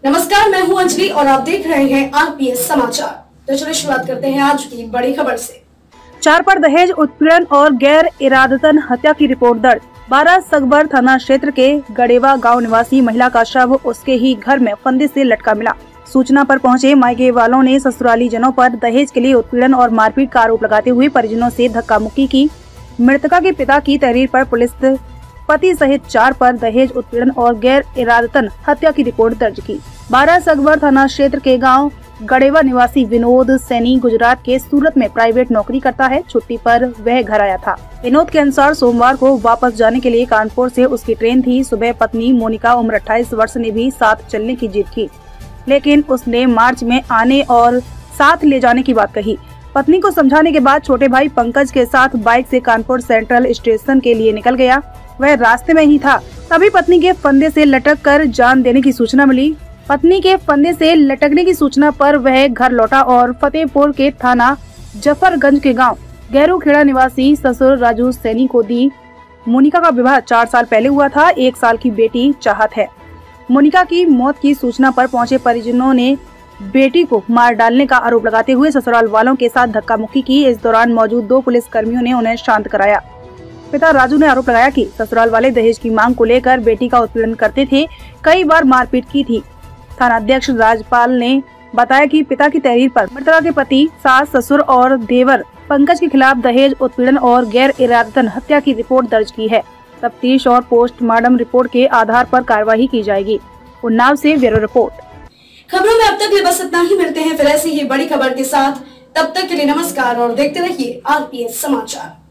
नमस्कार, मैं हूं अंजलि और आप देख रहे हैं आरपीएस समाचार। तो चलिए शुरुआत करते हैं आज की बड़ी खबर से। 4 पर दहेज उत्पीड़न और गैर इरादतन हत्या की रिपोर्ट दर्ज। 12 सगबर थाना क्षेत्र के गड़ेवा गांव निवासी महिला का शव उसके ही घर में फंदे से लटका मिला। सूचना पर पहुंचे मायके वालों ने ससुराली जनों पर दहेज के लिए उत्पीड़न और मारपीट का आरोप लगाते हुए परिजनों से धक्का मुक्की की। मृतका के पिता की तहरीर पर पुलिस पति सहित 4 पर दहेज उत्पीड़न और गैर इरादतन हत्या की रिपोर्ट दर्ज की। 12 सगबर थाना क्षेत्र के गांव गड़ेवा निवासी विनोद सैनी गुजरात के सूरत में प्राइवेट नौकरी करता है। छुट्टी पर वह घर आया था। विनोद के अनुसार सोमवार को वापस जाने के लिए कानपुर से उसकी ट्रेन थी। सुबह पत्नी मोनिका उम्र 28 वर्ष ने भी साथ चलने की जिद की, लेकिन उसने मार्च में आने और साथ ले जाने की बात कही। पत्नी को समझाने के बाद छोटे भाई पंकज के साथ बाइक से कानपुर सेंट्रल स्टेशन के लिए निकल गया। वह रास्ते में ही था, तभी पत्नी के फंदे से लटक कर जान देने की सूचना मिली। पत्नी के फंदे से लटकने की सूचना पर वह घर लौटा और फतेहपुर के थाना जफरगंज के गांव गैरूखेड़ा निवासी ससुर राजू सैनी को दी। मोनिका का विवाह 4 साल पहले हुआ था। 1 साल की बेटी चाहत है। मोनिका की मौत की सूचना पर पहुंचे परिजनों ने बेटी को मार डालने का आरोप लगाते हुए ससुराल वालों के साथ धक्का मुक्की की। इस दौरान मौजूद 2 पुलिस कर्मियों ने उन्हें शांत कराया। पिता राजू ने आरोप लगाया कि ससुराल वाले दहेज की मांग को लेकर बेटी का उत्पीड़न करते थे, कई बार मारपीट की थी। थानाध्यक्ष राजपाल ने बताया कि पिता की तहरीर पर मृतका के पति, सास, ससुर और देवर पंकज के खिलाफ दहेज उत्पीड़न और गैर इरादतन हत्या की रिपोर्ट दर्ज की है। तफ्तीश और पोस्टमार्टम रिपोर्ट के आधार पर कार्रवाई की जाएगी। उन्नाव से ब्यूरो रिपोर्ट। खबरों में अब तक बस इतना ही। मिलते हैं फिर ऐसी ही बड़ी खबर के साथ। तब तक के लिए नमस्कार और देखते रहिए आरपीएस समाचार।